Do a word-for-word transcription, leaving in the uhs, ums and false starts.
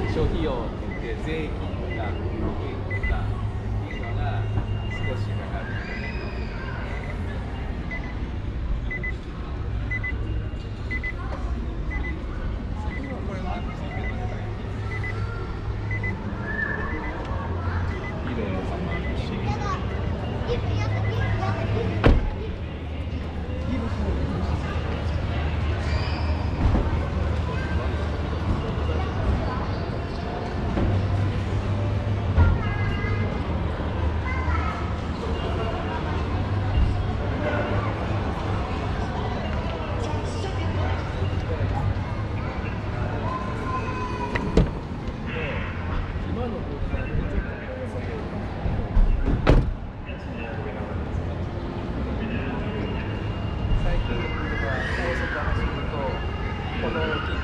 消費用って言って税金とか保険とかっていうのが少しかかる。これはついてるのが色のまま一緒に。最近は高速走るとこの